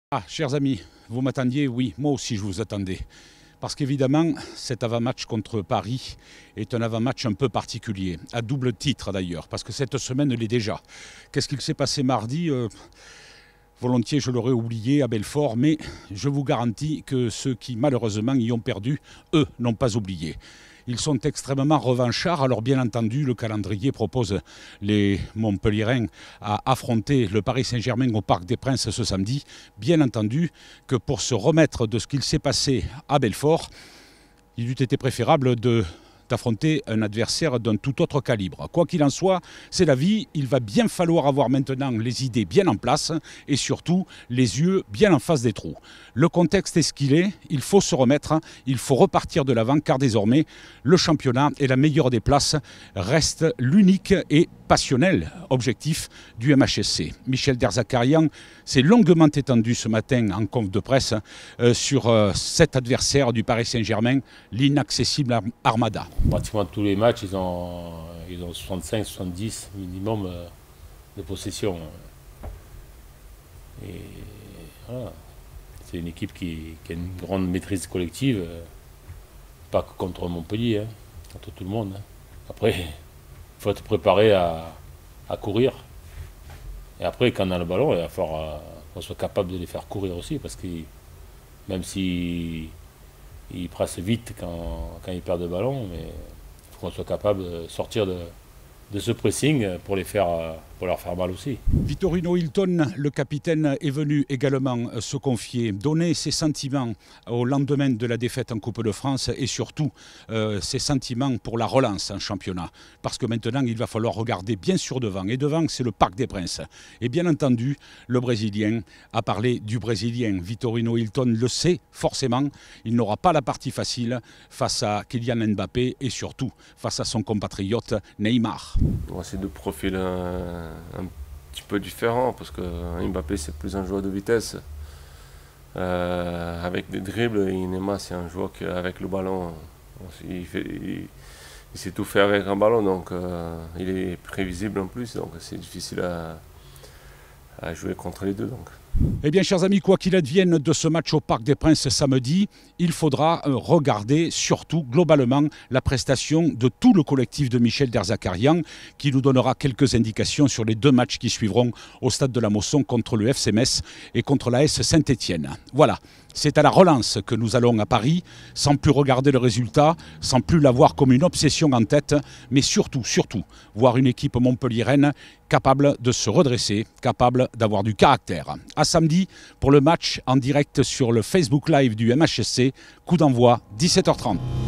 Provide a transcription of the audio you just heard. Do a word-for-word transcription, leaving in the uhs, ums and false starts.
Ah, chers amis, vous m'attendiez? Oui, moi aussi je vous attendais. Parce qu'évidemment, cet avant-match contre Paris est un avant-match un peu particulier, à double titre d'ailleurs, parce que cette semaine l'est déjà. Qu'est-ce qu'il s'est passé mardi? euh, Volontiers, je l'aurais oublié à Belfort, mais je vous garantis que ceux qui malheureusement y ont perdu, eux, n'ont pas oublié. Ils sont extrêmement revanchards. Alors bien entendu, le calendrier propose les Montpelliérains à affronter le Paris Saint-Germain au Parc des Princes ce samedi. Bien entendu que pour se remettre de ce qu'il s'est passé à Belfort, il eût été préférable de... d'affronter un adversaire d'un tout autre calibre. Quoi qu'il en soit, c'est la vie, il va bien falloir avoir maintenant les idées bien en place et surtout les yeux bien en face des trous. Le contexte est ce qu'il est, il faut se remettre, il faut repartir de l'avant car désormais le championnat et la meilleure des places restent l'unique et passionnel objectif du M H S C. Michel Derzakarian s'est longuement étendu ce matin en conf de presse euh, sur euh, cet adversaire du Paris Saint-Germain, l'inaccessible Armada. Pratiquement tous les matchs, ils ont, ils ont soixante-cinq soixante-dix minimum euh, de possession. Et voilà. C'est une équipe qui, qui a une grande maîtrise collective, euh, pas que contre Montpellier, hein, contre tout le monde. Hein. Après, il faut être préparé à, à courir. Et après, quand on a le ballon, il va falloir euh, qu'on soit capable de les faire courir aussi, parce que même si ils pressent vite quand, quand ils perdent le ballon, mais il faut qu'on soit capable de sortir de, de ce pressing pour, les faire, pour leur faire mal aussi. Vittorino Hilton, le capitaine, est venu également se confier, donner ses sentiments au lendemain de la défaite en Coupe de France et surtout euh, ses sentiments pour la relance en championnat. Parce que maintenant, il va falloir regarder bien sûr devant. Et devant, c'est le Parc des Princes. Et bien entendu, le Brésilien a parlé du Brésilien. Vittorino Hilton le sait forcément. Il n'aura pas la partie facile face à Kylian Mbappé et surtout face à son compatriote Neymar. C'est deux profils un, un petit peu différents parce que Mbappé c'est plus un joueur de vitesse euh, avec des dribbles, et Neymar c'est un joueur qui avec le ballon il, fait, il, il sait tout faire avec un ballon, donc euh, il est prévisible en plus, donc c'est difficile à, à jouer contre les deux. Donc. Eh bien, chers amis, quoi qu'il advienne de ce match au Parc des Princes samedi, il faudra regarder surtout globalement la prestation de tout le collectif de Michel Derzakarian qui nous donnera quelques indications sur les deux matchs qui suivront au stade de la Mosson contre le F C Metz et contre l'A S Saint-Étienne. Voilà, c'est à la relance que nous allons à Paris, sans plus regarder le résultat, sans plus l'avoir comme une obsession en tête, mais surtout, surtout, voir une équipe montpelliéraine capable de se redresser, capable d'avoir du caractère. À samedi pour le match en direct sur le Facebook Live du M H S C, coup d'envoi dix-sept heures trente.